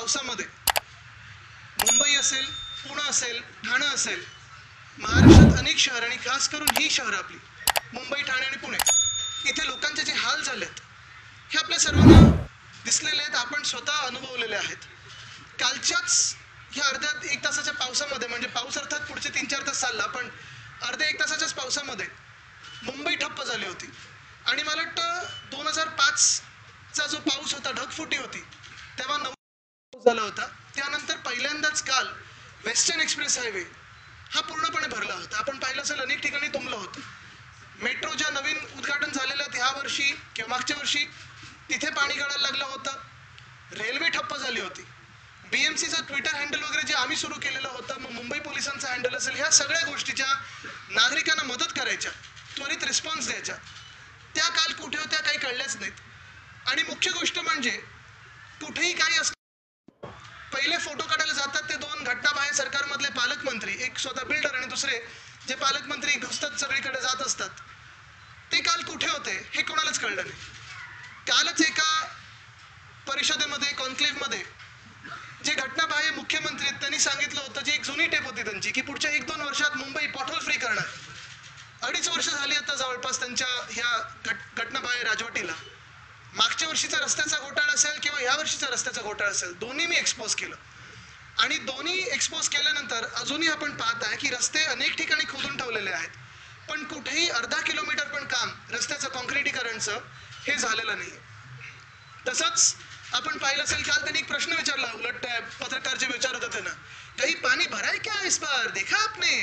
पावसामध्ये मुंबई असेल, पुणे असेल, ठाणे असेल, महाराष्ट्रात अनेक शहर आणि खास करून ही शहरं आपली मुंबई, ठाणे आणि पुणे, इथे लोकांचे जे हाल झालेत हे आपल्या सर्वांना दिसलेले आहेत, आपण स्वतः अनुभवलेले आहेत. कालच्याच ह्या अर्ध्या एक तासाच्या पावसामध्ये, म्हणजे पाऊस अर्थात पुढचे 3-4 तास चालला, पण अर्ध्या 1 तासाच्याच पावसामध्ये मुंबई ठप्प झाली होती. आणि मला वाटतं 2005चा जो पाऊस होता, ढगफुटी होती, तेव्हा 9 पाऊस झाला होता. त्यानंतर पहिल्यांदाच काल वेस्टर्न एक्सप्रेस हायवे हा पूर्णपणे भरला होता. आपण पाहिलं असेल अनेक ठिकाणी तुंबलं होतं. मेट्रो ज्या नवीन उद्घाटन झालेलं आहे ह्या वर्षी किंवा मागच्या वर्षी तिथे पाणी गळायला लागलं होतं. रेल्वे ठप्प झाली होती. BMCचं ट्विटर हँडल वगैरे जे आम्ही सुरू केलेलं होतं, मग मुंबई पोलिसांचं हँडल असेल, ह्या सगळ्या गोष्टीच्या नागरिकांना मदत करायच्या, त्वरित रिस्पॉन्स द्यायच्या, त्या काल कुठे होत्या काही कळल्याच नाहीत. आणि मुख्य गोष्ट म्हणजे कुठेही काही असं पहिले फोटो काढायला जातात ते 2 घटनाबाह्य सरकारमधले पालकमंत्री, एक स्वतः बिल्डर आणि दुसरे जे पालकमंत्री घुसतात सगळीकडे जात असतात, ते काल कुठे होते हे कोणालाच कळलं नाही. कालच एका परिषदेमध्ये, कॉन्क्लेव्हमध्ये जे घटनाबाह्य मुख्यमंत्री आहेत त्यांनी सांगितलं होतं, जी एक जुनी टेप होती त्यांची, की पुढच्या 1-2 वर्षात मुंबई पॉटहोल फ्री करणार. 2.5 वर्ष झाली आता जवळपास त्यांच्या ह्या घटनाबाह्य राजवटीला. मागच्या वर्षीचा रस्त्याचा घोटाळा असेल किंवा या वर्षीचा रस्त्याचा घोटाळा असेल, दोन्ही मी एक्सपोज केलं. आणि दोन्ही एक्सपोज केल्यानंतर अजूनही आपण पाहत आहे की रस्ते अनेक ठिकाणी खोदून ठेवलेले आहेत, पण कुठेही अर्धा किलोमीटर पण काम रस्त्याचं कॉन्क्रिटीकरणचं हे झालेलं नाही. तसंच आपण पाहिलं असेल, काल त्यांनी एक प्रश्न विचारला, उलट पत्रकार जे विचारत होते ना, काही पाणी भराय क्या इस बार, देखा आपने?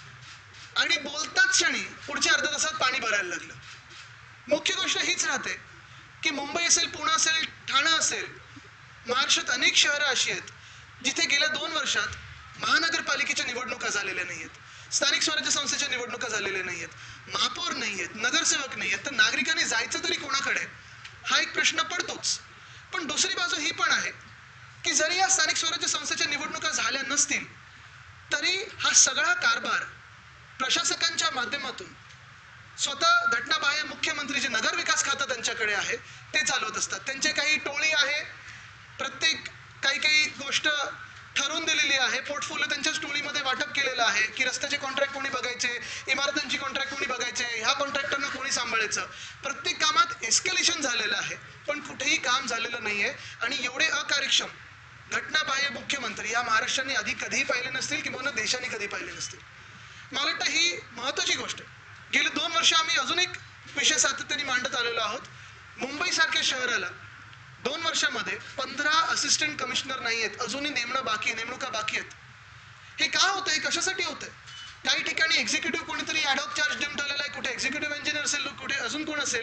आणि बोलताच क्षणी पुढच्या अर्ध्या तासात पाणी भरायला लागलं. मुख्य गोष्ट हीच राहते की मुंबई असेल, पुणे असेल, ठाणे असेल, महाराष्ट्रात अनेक शहरं अशी आहेत जिथे गेल्या 2 वर्षात महानगरपालिकेच्या निवडणुका झालेल्या नाही आहेत, स्थानिक स्वराज्य संस्थेच्या निवडणुका झालेल्या नाही आहेत, महापौर नाही आहेत, नगरसेवक नाही आहेत. तर नागरिकांनी जायचं तरी कोणाकडे, हा एक प्रश्न पडतोच. पण दुसरी बाजू ही पण आहे की जरी या स्थानिक स्वराज्य संस्थेच्या निवडणुका झाल्या नसतील तरी हा सगळा कारभार प्रशासकांच्या माध्यमातून स्वतः घटनाबाह्य मुख्यमंत्री जे नगर विकास खातं त्यांच्याकडे आहे ते चालवत असतात. त्यांचे काही टोळी आहे, प्रत्येक काही गोष्ट ठरवून दिलेली आहे, पोर्टफोलिओ त्यांच्याच टोळीमध्ये वाटप केलेलं आहे की रस्त्याचे कॉन्ट्रॅक्ट कोणी बघायचे, इमारतांची कॉन्ट्रॅक्ट कोणी बघायचे, ह्या कॉन्ट्रॅक्टरना कोणी सांभाळायचं. प्रत्येक कामात एस्केलेशन झालेलं आहे, पण कुठेही काम झालेलं नाहीये. आणि एवढे अकार्यक्षम घटनाबाह्य मुख्यमंत्री या महाराष्ट्राने आधी कधीही पाहिले नसतील किंवा देशाने कधी पाहिले नसतील. मला वाटतं ही महत्वाची गोष्ट आहे. गेली 2 वर्ष आम्ही अजून एक विषय सातत्याने मांडत आलेलो आहोत. मुंबईसारख्या शहराला 2 वर्षामध्ये 15 असिस्टंट कमिशनर नाही आहेत, अजूनही नेमणुका बाकी आहेत. हे का होतंय, कशासाठी होतंय? काही ठिकाणी एक्झिक्युटिव्ह कोणीतरी ॲडॉक चार्ज देऊन ठेवलेला आहे, कुठे एक्झिक्युटिव्ह इंजिनियर असेल, कुठे अजून कोण असेल,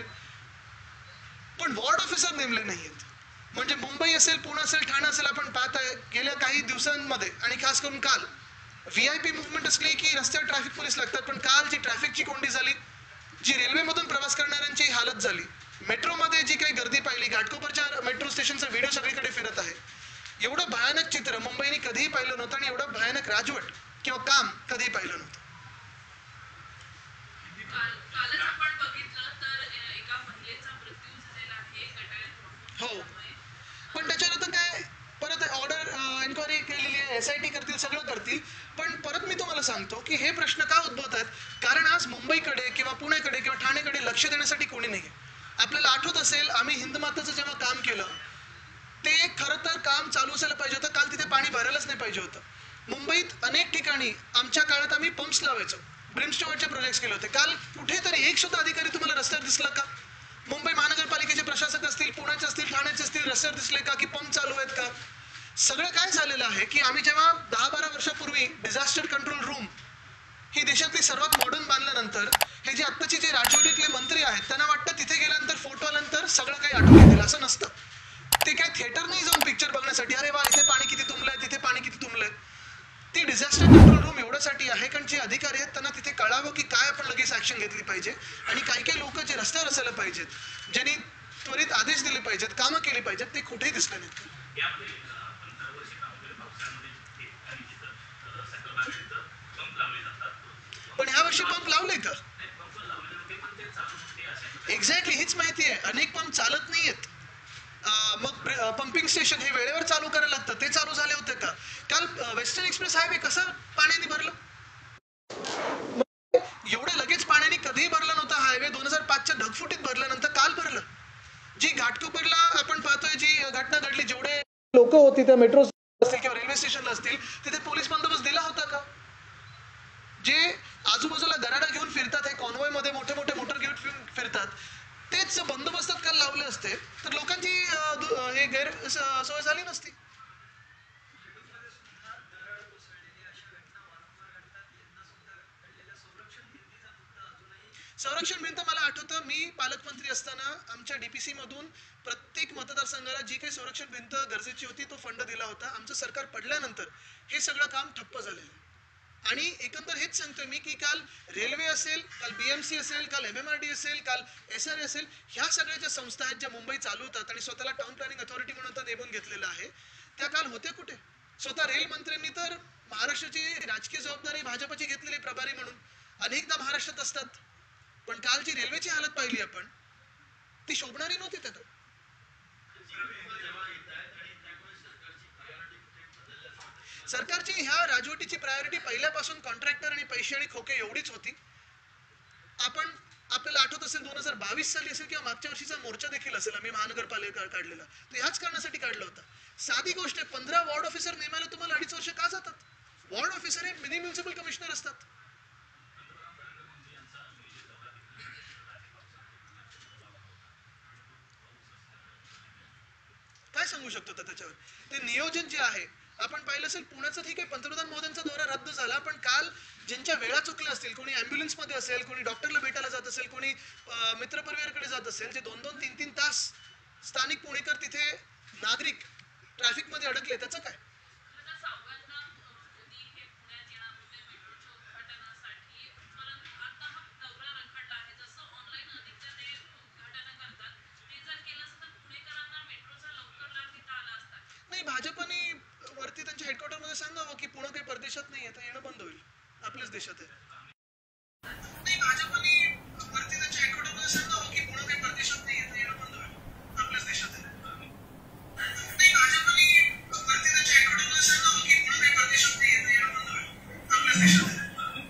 पण वॉर्ड ऑफिसर नेमले नाही आहेत. म्हणजे मुंबई असेल, पुणे असेल, ठाणे असेल, आपण पाहत आहे गेल्या काही दिवसांमध्ये आणि खास करून काल VIP मुवमेंट असली की रस्त्यावर ट्रॅफिक पोलीस लागतात, पण काल जी ट्रॅफिकची कोंडी झाली, जी रेल्वेमधून प्रवास करणाऱ्यांची हालत झाली, मेट्रोमध्ये जी काही गर्दी पाहिली, घाटकोपरच्या मेट्रो स्टेशनचा व्हिडिओ सगळीकडे फिरत आहे, एवढं भयानक चित्र मुंबईने कधीही पाहिलं नव्हतं आणि एवढं भयानक राजवट किंवा काम कधीही पाहिलं नव्हतं. हो, पण त्याच्यानंतर काय परत ऑर्डर एन्क्वायरी केलेली आहे, SIT करतील, सगळं करतील. पण परत मी तुम्हाला सांगतो की हे प्रश्न का उद्भवत आहेत, कारण आज मुंबईकडे किंवा पुणेकडे किंवा ठाणेकडे लक्ष देण्यासाठी कोणी नाही. आपल्याला आठवत असेल, आम्ही हिंदमाताचं जेव्हा काम केलं ते खरं तर काम चालू असायला पाहिजे होतं. काल तिथे पाणी भरायलाच नाही पाहिजे होतं. मुंबईत अनेक ठिकाणी आमच्या काळात आम्ही पंप्स लावायचो, ब्रिमस्टोनचे प्रोजेक्ट्स केले होते. काल कुठेतरी एक सुद्धा अधिकारी तुम्हाला रस्त्यावर दिसला का? मुंबई महानगरपालिकेचे प्रशासक असतील, पुण्याचे असतील, ठाण्याचे असतील, रस्त्यावर दिसले का की पंप चालू आहेत का? सगळं काय झालेलं आहे की आम्ही जेव्हा 10-12 वर्षापूर्वी डिझास्टर कंट्रोल रूम ही देशातली सर्वात मॉडर्न बांधल्यानंतर हे जे आत्ताचे जे राजवटीतले मंत्री आहेत त्यांना वाटतं तिथे गेल्यानंतर फोटो आल्यानंतर सगळं काही आठवून येतील. असं नसतं. ते काय थिएटर नाही जाऊन पिक्चर बघण्यासाठी, अरे वा इथे पाणी किती तुंबलंय, तिथे पाणी किती तुंबलंय. ती डिझास्टर कंट्रोल रूम एवढ्यासाठी आहे कारण जे अधिकारी आहेत त्यांना तिथे कळावं की काय आपण लगेच ऍक्शन घेतली पाहिजे. आणि काही लोक जे रस्त्यावर असायला पाहिजेत, ज्यांनी त्वरित आदेश दिले पाहिजेत, कामं केली पाहिजेत, ते कुठेही दिसले नाहीत. पण ह्या वर्षी पंप लावले का? एक्झॅक्टली हीच माहिती आहे. अनेक पंप चालत नाहीयेत. मग पंपिंग स्टेशन हे वेळेवर चालू करायला लागतं, ते चालू झाले होते का? काल वेस्टर्न एक्सप्रेस हायवे कसं पाण्याने भरलं? एवढं लगेच पाण्याने कधीही भरलं नव्हतं. हायवे 2005च्या ढगफुटीत भरल्यानंतर काल भरलं. जी घाटकोपरला आपण पाहतोय जी घटना घडली, जेवढे लोक होती त्या मेट्रो असतील किंवा रेल्वे स्टेशनला असतील, तिथे पोलीस बंदोबस्त दिला होता का? जे आजूबाजूला गराडा घेऊन फिरतात, हे कॉन्वॉय मध्ये मोठे मोठे मोटर घेऊन फिरतात, तेच बंदोबस्तात काल लावले असते तर लोकांची हे गैरसोय झाली नसती. संरक्षण भिंत मला आठवतं, मी पालकमंत्री असताना आमच्या डीपीसी मधून प्रत्येक मतदारसंघाला जी काही संरक्षण भिंत गरजेची होती तो फंड दिला होता. आमचं सरकार पडल्यानंतर हे सगळं काम ठप्प झालेलं. आणि एकंदर हेच सांगतोय मी की काल रेल्वे असेल, काल बीएमसी असेल, काल एमएमआरडी असेल, काल एसआर असेल, ह्या सगळ्या ज्या संस्था आहेत ज्या मुंबई चालवतात आणि स्वतःला टाउन प्लॅनिंग अथॉरिटी म्हणून आता नेमून घेतलेलं आहे, त्या काल होत्या कुठे? स्वतः रेल मंत्र्यांनी तर महाराष्ट्राची राजकीय जबाबदारी भाजपची घेतलेली प्रभारी म्हणून अनेकदा महाराष्ट्रात असतात, पण कालची रेल्वेची हालत पाहिली आपण, ती शोभणारी नव्हती. त्यात सरकारची ह्या राजवटीची प्रायोरिटी पहिल्यापासून कॉन्ट्रॅक्टर आणि पैसे आणि खोके एवढीच होती. आपण आपल्याला आठवत असेल 2022 साली असेल किंवा मागच्या वर्षीचा मोर्चा देखील असेल, आम्ही महानगरपालिका काढलेला, तो ह्याच कारणासाठी काढला होता. साधी गोष्ट आहे, 15 वॉर्ड ऑफिसर नेमायला तुम्हाला 2.5 वर्ष का जातात? वॉर्ड ऑफिसर हे मिनी म्युन्सिपल कमिशनर असतात. काय सांगू शकतो त्याच्यावर? ते नियोजन जे आहे, आपण पाहिलं असेल पुण्याचं, ठीक आहे पंतप्रधान मोदींचा दौरा रद्द झाला, पण काल ज्यांच्या वेळा चुकल्या असतील, कोणी ॲम्ब्युलन्स मध्ये असेल, कोणी डॉक्टरला भेटायला जात असेल, कोणी मित्रपरिवाराकडे जात असेल, जे 2-2, 3-3 तास स्थानिक पुणेकर तिथे नागरिक ट्रॅफिक मध्ये अडकले, त्याचं काय? नाही, भाजपने वरती त्यांच्या हेडक्वार्टर मध्ये सांगावं की पुणे काही परदेशात नाही आहे, तर येणं बंद होईल, आपल्याच देशात आहे. नाही, भाजपने वरती त्यांच्या हेडक्वार्टर मध्ये सांगावं की पुणे काही परदेशात नाही आहे, तर येणं बंद होईल, आपल्याच देशात आहे. नाही, भाजपने वरती त्यांच्या हेडक्वार्टर मध्ये सांगावं की पुणे काही परदेशात नाही आहे, तर येणं बंद होईल, आपल्याच देशात आहे.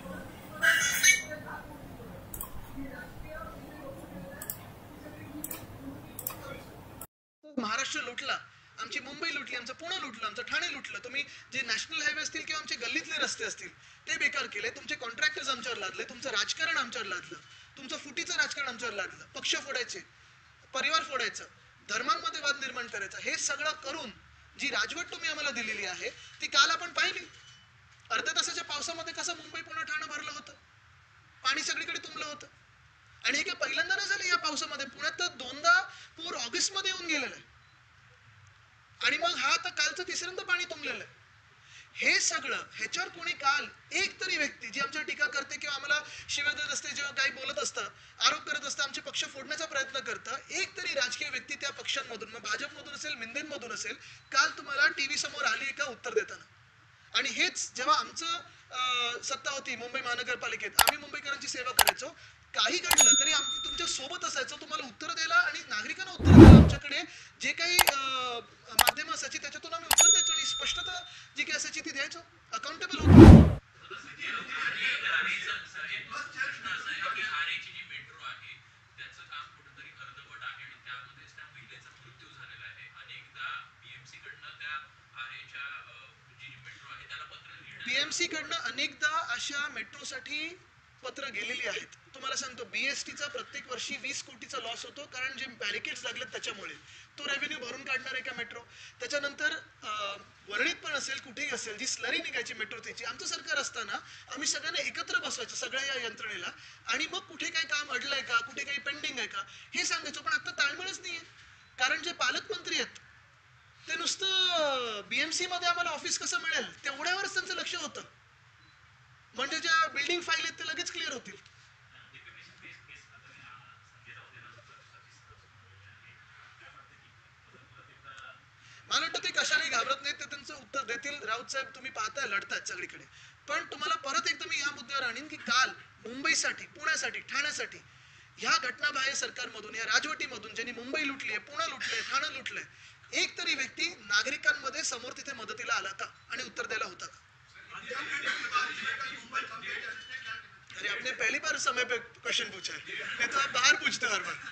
महाराष्ट्र लुटला, आमची मुंबई लुटली, आमचं पुणे लुटलं, आमचं ठाणे लुटलं. तुम्ही जे नॅशनल हायवे असतील किंवा आमचे गल्लीतले रस्ते असतील ते बेकार केले, तुमचे कॉन्ट्रॅक्टर्स आमच्यावर लादले, तुमचं राजकारण आमच्यावर लादलं, तुमचं फुटीचं राजकारण आमच्यावर लादलं, पक्ष फोडायचे, परिवार फोडायचं, धर्मांमध्ये वाद निर्माण करायचा, हे सगळं करून जी राजवट तुम्ही आम्हाला दिलेली आहे ती काल आपण पाहिली. अर्ध्या तासाच्या पावसामध्ये कसं मुंबई पुणे ठाणे भरलं होतं, पाणी सगळीकडे तुंबलं होतं. आणि हे काय पहिल्यांदा नाही झालं या पावसामध्ये, पुण्यात तर 2दा पूर ऑगस्ट मध्ये येऊन गेलेला आहे आणि मग हा आता कालचं तिसऱ्यांदा पाणी तुंबलेलं आहे. हे सगळं ह्याच्यावर कोणी काल एक तरी व्यक्ती जी आमच्यावर टीका करते किंवा आम्हाला शिव्या देत असते, जेव्हा काही बोलत असतं, आरोप करत असतं, आमचे पक्ष फोडण्याचा प्रयत्न करतं, एक तरी राजकीय व्यक्ती त्या पक्षांमधून, मग भाजपमधून असेल, मिंदेंमधून असेल, काल तुम्हाला टीव्ही समोर आली का उत्तर देताना? आणि हेच जेव्हा आमचं सत्ता होती मुंबई महानगरपालिकेत, आम्ही मुंबईकरांची सेवा करायचो, काही घडलं तरी आम्ही तुमच्या सोबत असायचो, तुम्हाला उत्तर द्यायला आणि नागरिकांना उत्तर द्यायला आमच्याकडे जे काही माध्यम असायची त्याच्यातून आम्ही उत्तर द्यायचो आणि स्पष्टता जी काही असायची ती द्यायचो, अकाउंटेबल होतो. बीएमसी कडनं अनेकदा अशा मेट्रोसाठी पत्र गेलेली आहेत. तुम्हाला सांगतो, बीएसटीचा प्रत्येक वर्षी 20 कोटीचा लॉस होतो, कारण जे बॅरिकेड्स लागलेत त्याच्यामुळे. तो रेव्हेन्यू भरून काढणार आहे का मेट्रो? त्याच्यानंतर वर्णित पण असेल, कुठेही असेल, जी स्लरी निघायची मेट्रो त्याची, आमचं सरकार असताना आम्ही सगळ्यांना एकत्र बसवायचं सगळ्या या यंत्रणेला आणि मग कुठे काही काम अडलंय का, कुठे काही पेंडिंग आहे का हे सांगायचो. पण आता ताळमेळच नाहीये, कारण जे पालकमंत्री आहेत ते नुसतं बीएमसी मध्ये आम्हाला ऑफिस कसं मिळेल तेवढ्यावरच त्यांचं लक्ष होतं, म्हणजे ज्या बिल्डिंग फाईल आहेत ते लगेच क्लिअर होतील. मला वाटतं ते कशाने घाबरत नाही, ते त्यांचं उत्तर देतील. राऊत साहेब तुम्ही पाहताय लढतायत सगळीकडे, पण तुम्हाला परत एकदा मी या मुद्द्यावर आणीन की काल मुंबईसाठी, पुण्यासाठी, ठाण्यासाठी ह्या घटनाबाह्य सरकारमधून, या राजवटीमधून ज्यांनी मुंबई लुटली आहे, पुणे लुटलंय, ठाणे लुटलंय, एक तरी व्यक्ती नागरिकांमध्ये समोर तिथे मदतीला आला का आणि उत्तर द्यायला होता का? अरे आपने पहली बार समय पे क्वेश्चन पूछा है, नहीं तो आप बाहर पूछते हो हर बार।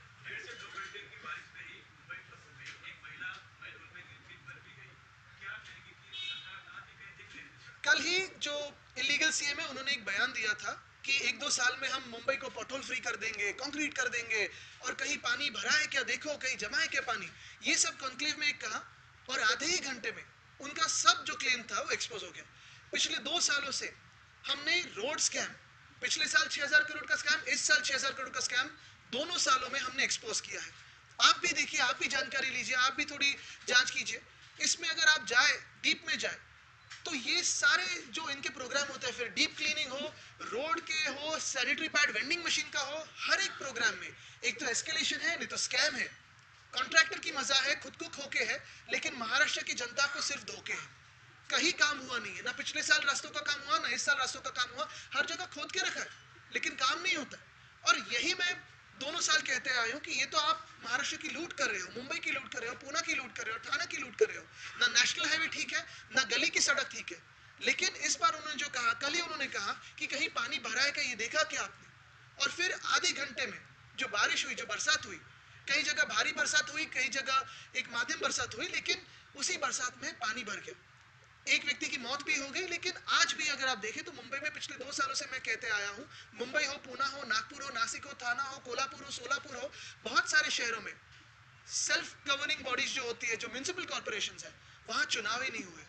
कल ही जो इलीगल सीएम है उन्होंने एक बयान दिया था कि 1-2 साल में हम मुंबई को पॉटहोल फ्री कर देंगे, कंक्रीट कर देंगे, और कहीं पानी भरा है क्या देखो, कहीं जमा है क्या पानी, ये सब कॉन्क्लेव में कहा। और आधे ही घंटे में उनका सब जो क्लेम था वो एक्सपोज हो गया। पिछले 2 सालों से हमने रोड स्कैम, पिछले साल 6,000 करोड़ का स्कैम, इस साल 6,000 करोड़ का स्कैम, दोनों सालों में हमने एक्सपोज किया है। आप भी देखिए, आप भी जानकारी लीजिए, आप भी थोड़ी जांच कीजिए। इसमें अगर आप जाए, डीप में जाए, तो ये सारे जो इनके प्रोग्राम होते हैं, फिर डीप क्लीनिंग हो, रोड के हो, सैनिटरी पैड वेंडिंग मशीन का हो, हर एक प्रोग्राम में एक तो एस्केलेशन है, नहीं तो स्कैम है। कॉन्ट्रैक्टर की मजा है, खुद को खोके है, लेकिन महाराष्ट्र की जनता को सिर्फ धोखे हैं। कहीं काम हुआ नहीं है, ना पिछले साल रास्तों का काम हुआ, ना इस साल रास्तों का काम हुआ, हर जगह खोद के रखा है, लेकिन काम नहीं होता। और यही मैं दोनों साल कहते आया हूँ कि ये तो आप महाराष्ट्र की लूट कर रहे हो, मुंबई की लूट कर रहे हो, पुणे की लूट कर रहे हो, ठाणे की लूट कर रहे हो। ना नेशनल हाईवे ठीक है, ना गली की सड़क ठीक है। लेकिन इस बार उन्होंने जो कहा, कल ही उन्होंने कहा कि कहीं पानी भरा है क्या, ये देखा क्या आपने? और फिर आधे घंटे में जो बारिश हुई, जो बरसात हुई, कई जगह भारी बरसात हुई, कई जगह एक माध्यम बरसात हुई, लेकिन उसी बरसात में पानी भर गया। एक व्यक्ति की मौत भी हो गई। लेकिन आज भी अगर आप देखें तो मुंबई में पिछले 2 सालों से मैं कहते आया हूं, मुंबई हो, पुणे हो, नागपुर हो, नासिक हो, थाना हो, कोल्हापुर हो, सोलापुर हो, बहुत सारे शहरों में सेल्फ गवर्निंग बॉडीज जो होती है, जो म्युनिसिपल कॉर्पोरेशन है, वहां चुनाव ही नहीं हुए।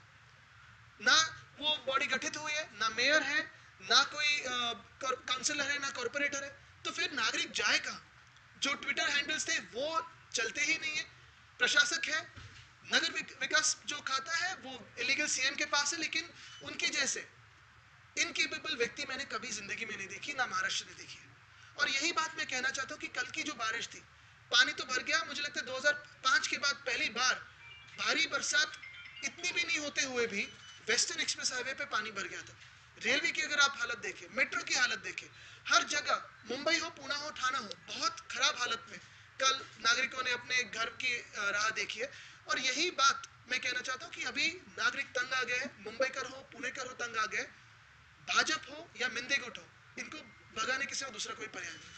ना वो बॉडी गठित हुई है, ना मेयर है, ना कोई काउंसिलर है, ना कॉर्पोरेटर है। तो फिर नागरिक जाए कहां? जो ट्विटर हैंडल्स थे वो चलते ही नहीं है। प्रशासक है, नगर विकास जो खाता है वो इलीगल सीएम के पास है, लेकिन उनके जैसे इनकेपेबल व्यक्ति मैंने कभी जिंदगी में नहीं देखी, ना महाराष्ट्र ने देखी है। और यही बात मैं कहना चाहता हूँ कि कल की जो बारिश थी, पानी तो भर गया। मुझे लगता है 2005 के बाद पहली बार भारी बरसात इतनी भी नहीं होते हुए भी वेस्टर्न एक्सप्रेस हाईवे पे पानी भर गया था। रेलवे की अगर आप हालत देखें, मेट्रो की हालत देखें, हर जगह, मुंबई हो, पुणे हो, ठाणा हो, बहुत खराब हालत में कल नागरिकों ने अपने घर की राह देखी है। और यही बात मैं कहना चाहता हूँ कि अभी नागरिक तंग आ गए हैं, मुंबईकर हो, पुणेकर हो, तंग आ गए। भाजपा हो या मिंदेगुट हो, इनको भगाने के सिवा दूसरा कोई पर्याय नहीं।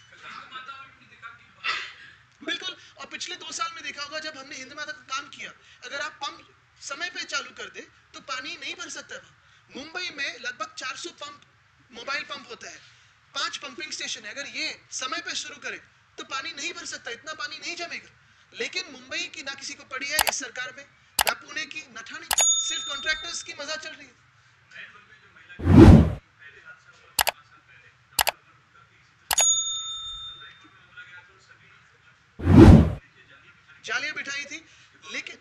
बिल्कुल। और पिछले 2 साल में देखा होगा, जब हमने हिंद माता का काम किया, अगर आप पंप समय पे चालू कर दे तो पानी नहीं भर सकता था। मुंबई में लगभग 400 पंप, मोबाइल पंप होता है, 5 पंपिंग स्टेशन है। अगर ये समय पे शुरू करे तो पानी नहीं भर सकता, इतना पानी नहीं जमेगा। लेकिन मुंबई की ना किसी को पड़ी है इस सरकार में, ना पुणे की, ना ठाणे की, सिर्फ कॉन्ट्रैक्टर्स की मजा चल रही है। जालियां बिठाई थी, लेकिन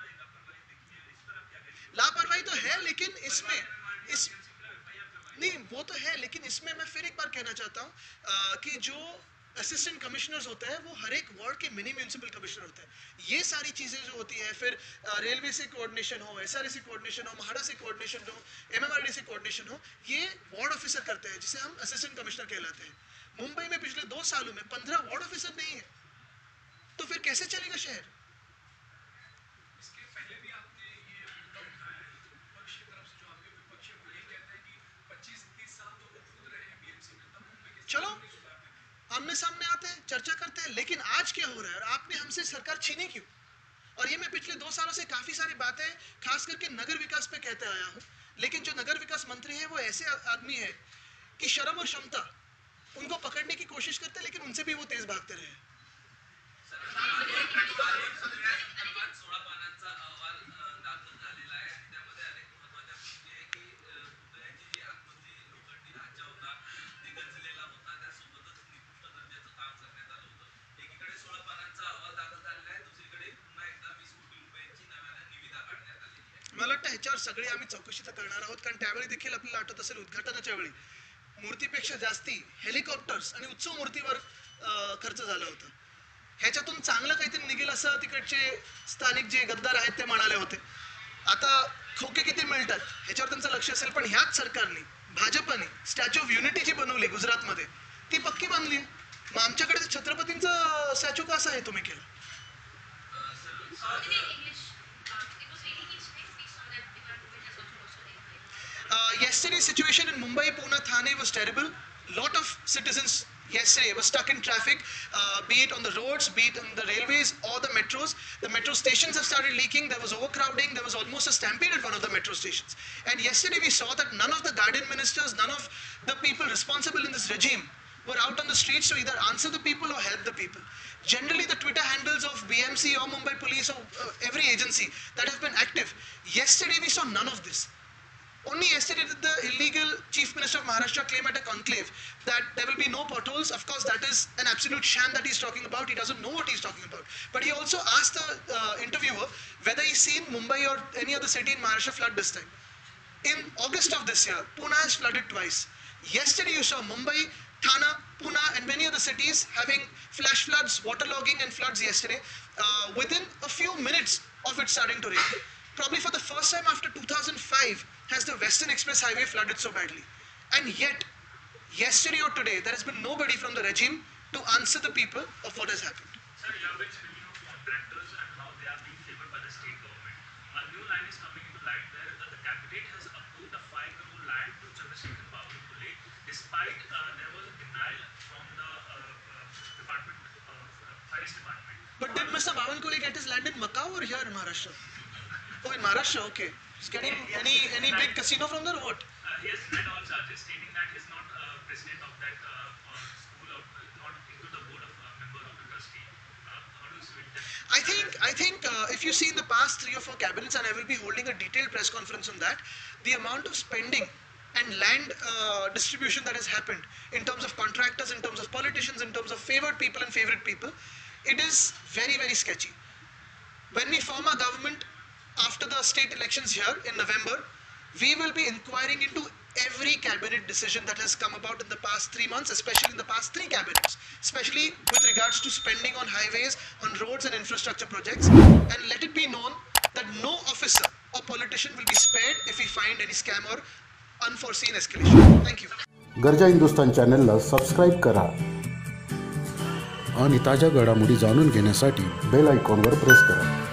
लापरवाही तो है, लेकिन इसमें इस नहीं, वो तो है, लेकिन इसमें मैं फिर एक बार कहना चाहता हूँ कि जो असिस्टेंट कमिश्नर्स होते हैं वो हर एक वार्ड के मिनी म्यूनिसिपल कमिश्नर होते हैं। ये सारी चीजें जो होती है, फिर रेलवे से कोऑर्डिनेशन हो, एसआरए से कोऑर्डिनेशन हो, महाड़ा से कोऑर्डिनेशन हो, एमएमआरडी से कोऑर्डिनेशन हो, ये वार्ड ऑफिसर करते हैं, जिसे हम असिस्टेंट कमिश्नर कहलाते हैं। मुंबई में पिछले 2 सालों में 15 वार्ड ऑफिसर नहीं है, तो फिर कैसे चलेगा शहर? चलो आमने सामने आते हैं, चर्चा करते हैं। लेकिन आज क्या हो रहा है और आपने हमसे सरकार छीनी क्यों? और ये मैं पिछले 2 सालों से काफी सारी बातें खास करके नगर विकास पे कहते आया हूँ, लेकिन जो नगर विकास मंत्री है वो ऐसे आदमी है कि शर्म और क्षमता, उनको पकड़ने की कोशिश करते हैं, लेकिन उनसे भी वो तेज भागते रहे। मला वाटतं ह्याच्यावर सगळी आम्ही चौकशी तर करणार आहोत, कारण त्यावेळी देखील आपल्याला आठवत असेल उद्घाटनाच्या वेळी मूर्तीपेक्षा जास्ती हेलिकॉप्टर्स आणि उत्सव मूर्तीवर खर्च झाला होता। ह्याच्यातून चांगलं काहीतरी निघेल असं तिकडचे स्थानिक जे गद्दार आहेत ते म्हणाले होते। आता खोके किती मिळतात ह्याच्यावर त्यांचं लक्ष असेल, पण ह्याच सरकारने, भाजपने स्टॅच्यू ऑफ युनिटी जी बनवली गुजरातमध्ये, ती पक्की बांधली। मग आमच्याकडे छत्रपतींचा स्टॅच्यू कसा आहे तुम्ही केला? Yesterday's situation in Mumbai Pune Thane was terrible. Lot of citizens yesterday were stuck in traffic, be it on the roads, be it on the railways or the metros. The metro stations have started leaking. There was overcrowding. There was almost a stampede at one of the metro stations. And yesterday we saw that none of the guardian ministers, none of the people responsible in this regime were out on the streets to either answer the people or help the people. Generally, the Twitter handles of BMC or Mumbai Police or every agency that have been active. Yesterday we saw none of this. Only yesterday did the illegal Chief Minister of Maharashtra claim at a conclave that there will be no potholes. Of course, that is an absolute sham that he's talking about. He doesn't know what he's talking about. But he also asked the interviewer whether he's seen Mumbai or any other city in Maharashtra flood this time. In August of this year, Pune has flooded twice. Yesterday you saw Mumbai, Thane, Pune and many other cities having flash floods, waterlogging and floods yesterday within a few minutes of it starting to rain. Probably for the first time after 2005 has the Western Express Highway flooded so badly. And yet, yesterday or today, there has been nobody from the regime to answer the people of what has happened. Sir, you have been speaking of contractors and how they are being favored by the state government. A new line is coming into light where the cabinet has approved a 5 crore land to Chandrasekhar Bavankolye despite there was a denial from the forest department. But did Mr. Bavankolye get his land in Macau or here in Maharashtra? Oh, in Maharashtra, okay. He's getting any big casino from there or what? He has denied all charges, stating that he's not president of that school or not into the board of member of the trustee. How do you see it? I think if you see in the past 3 or 4 cabinets, and I will be holding a detailed press conference on that, the amount of spending and land distribution that has happened in terms of contractors, in terms of politicians, in terms of favored people and favorite people, it is very, very sketchy. When we form our government, after the state elections here in November, we will be inquiring into every cabinet decision that has come about in the past 3 months, especially in the past 3 cabinets, especially with regards to spending on highways, on roads and infrastructure projects. And let it be known that no officer or politician will be spared if we find any scam or unforeseen escalation. Thank you. गरजा हिंदुस्तान चॅनलला subscribe करा आणि ताज्या घडामोडी जाणून घेण्यासाठी bell आयकॉनवर press करा.